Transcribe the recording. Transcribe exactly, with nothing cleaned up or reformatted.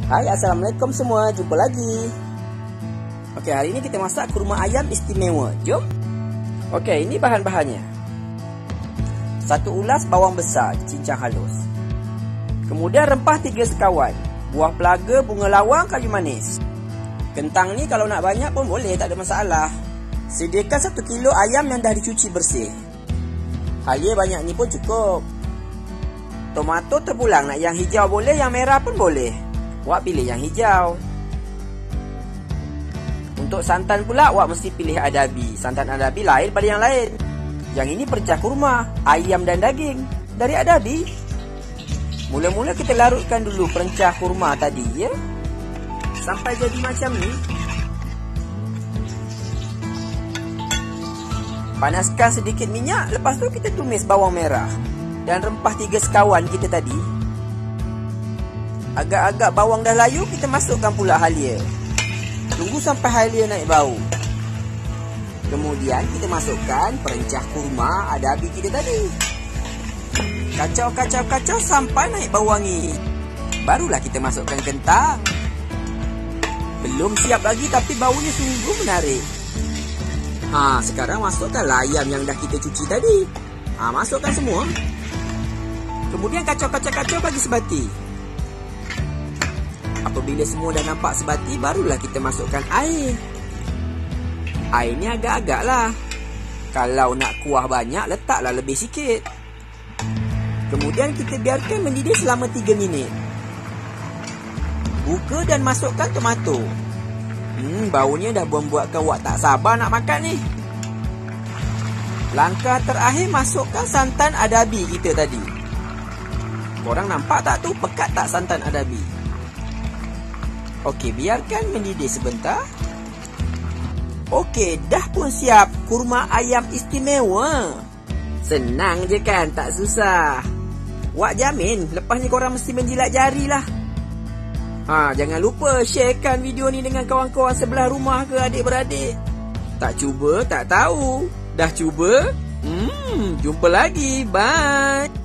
Hai, assalamualaikum semua, jumpa lagi. Oke, hari ini kita masak kurma ayam istimewa. Jom. Oke, ini bahan-bahannya. Satu ulas bawang besar cincang halus. Kemudian rempah tiga sekawan. Buah pelaga, bunga lawang, kayu manis. Kentang ni kalau nak banyak pun boleh, tak ada masalah. Sediakan satu kilo ayam yang dah dicuci bersih. Halia banyak ni pun cukup. Tomato terpulang, nak yang hijau boleh, yang merah pun boleh. Wak pilih yang hijau. Untuk santan pula, Wak mesti pilih adabi. Santan adabi lain pada yang lain. Yang ini perecah kurma, ayam dan daging dari adabi. Mula-mula kita larutkan dulu perecah kurma tadi, ya, sampai jadi macam ni. Panaskan sedikit minyak, lepas tu kita tumis bawang merah dan rempah tiga sekawan kita tadi. Agak-agak bawang dah layu, kita masukkan pula halia. Tunggu sampai halia naik bau. Kemudian kita masukkan perencah kurma adabi kita tadi. Kacau-kacau-kacau sampai naik bau wangi. Barulah kita masukkan kentang. Belum siap lagi tapi baunya sungguh menarik. Ha, sekarang masukkanlah ayam yang dah kita cuci tadi. Ha, masukkan semua. Kemudian kacau-kacau-kacau bagi sebati. Apabila semua dah nampak sebati, barulah kita masukkan air. Air ni agak-agak lah. Kalau nak kuah banyak, letaklah lebih sikit. Kemudian kita biarkan mendidih selama tiga minit. Buka dan masukkan tomato. Hmm, baunya dah membuatkan Wak tak sabar nak makan ni. Langkah terakhir, masukkan santan adabi kita tadi. Korang nampak tak tu, pekat tak santan adabi? Okey, biarkan mendidih sebentar. Okey, dah pun siap kurma ayam istimewa. Senang je kan, tak susah. Wak jamin, lepas ni korang mesti menjilat jari lah. Ha, jangan lupa sharekan video ni dengan kawan-kawan sebelah rumah ke adik-beradik. Tak cuba, tak tahu. Dah cuba? Hmm, jumpa lagi. Bye.